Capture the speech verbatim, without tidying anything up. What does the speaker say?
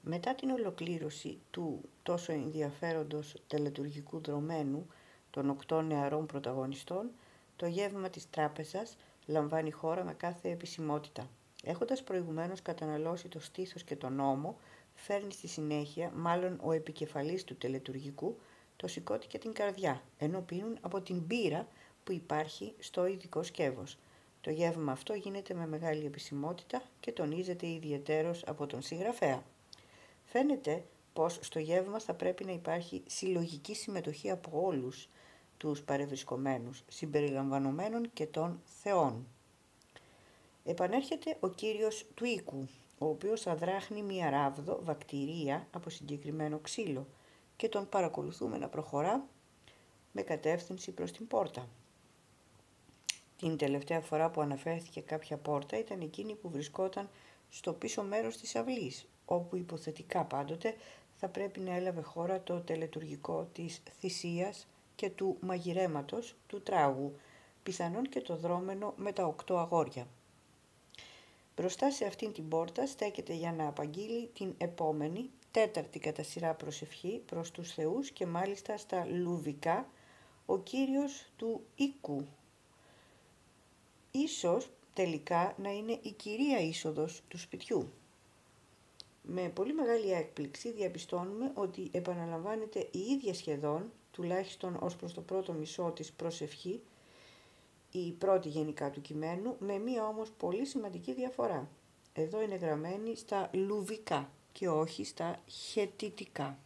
Μετά την ολοκλήρωση του τόσο ενδιαφέροντος τελετουργικού δρομένου των οκτώ νεαρών πρωταγωνιστών, το γεύμα της τράπεζας λαμβάνει χώρα με κάθε επισημότητα. Έχοντας προηγουμένως καταναλώσει το στήθος και τον ώμο, φέρνει στη συνέχεια, μάλλον ο επικεφαλής του τελετουργικού, το σηκώτη και την καρδιά, ενώ πίνουν από την μπύρα που υπάρχει στο ειδικό σκεύος. Το γεύμα αυτό γίνεται με μεγάλη επισημότητα και τονίζεται ιδιαιτέρως από τον συγγραφέα. Φαίνεται πως στο γεύμα θα πρέπει να υπάρχει συλλογική συμμετοχή από όλους τους παρευρισκομένους, συμπεριλαμβανομένων και των θεών. Επανέρχεται ο κύριος του οίκου, ο οποίος αδράχνει μία ράβδο βακτηρία από συγκεκριμένο ξύλο και τον παρακολουθούμε να προχωρά με κατεύθυνση προς την πόρτα. Την τελευταία φορά που αναφέρθηκε κάποια πόρτα ήταν εκείνη που βρισκόταν στο πίσω μέρος της αυλής, όπου υποθετικά πάντοτε θα πρέπει να έλαβε χώρα το τελετουργικό της θυσίας και του μαγειρέματος του τράγου, πιθανόν και το δρόμενο με τα οκτώ αγόρια. Μπροστά σε αυτήν την πόρτα στέκεται για να απαγγείλει την επόμενη, τέταρτη κατά σειρά προσευχή προς τους θεούς και μάλιστα στα λουβικά, ο κύριος του οίκου. Ίσως τελικά να είναι η κυρία είσοδος του σπιτιού. Με πολύ μεγάλη έκπληξη διαπιστώνουμε ότι επαναλαμβάνεται η ίδια σχεδόν, τουλάχιστον ως προς το πρώτο μισό της προσευχή, η πρώτη γενικά του κειμένου, με μία όμως πολύ σημαντική διαφορά. Εδώ είναι γραμμένη στα λουβικά και όχι στα χετιτικά.